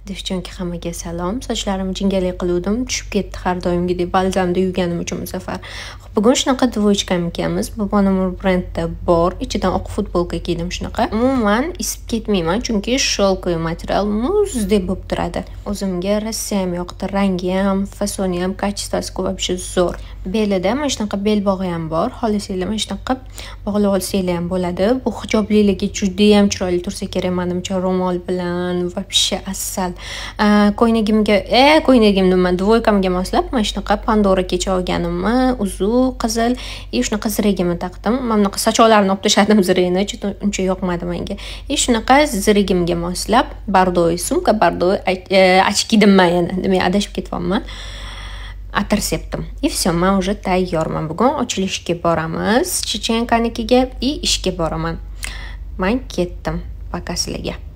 Devchonki hammaga salom. Sochlarimni jingalak qiluvdim, tushib ketdi har doimgidek balzamda yuvganim uchun bu safar. Bugun shunaqa dvochkam ekanmiz. Bu Bonamur brendda bor. Ichidan oq futbolka kiydim shunaqa. Umuman isib ketmayman, chunki sholkoviy material muzdek bo'lib turadi. O'zimga Rossiya ham yoqdi, rangi ham, fasoni ham, kачествоsi вообще zo'r. Belida mana shunaqa bel bog'i ham bor. Xohlasanglar mana shunaqa bog'lab olsanglar ham bo'ladi. Bu hijobliligi juda ham chiroyli tursa kerak menimcha, ro'mol bilan вообще asal. Ko'ynagimni men dvoykamga moslab mana shunaqa Pandora kecha olganimni uzun qizil shunaqa zirigimni taqdim. Men bunaqa sochoqlarni olib tashladim zirigini, uncha yoqmadi menga. Shunaqa zirigimga moslab bardoy sumka, bardoy ochki deyman yana. Demak, adashib ketyapman. Atir sepdim. Все, men уже tayyorman. Bugun ochilishga boramiz. Chechenkanikiga ishga boraman. Men ketdim. Пока sizlarga.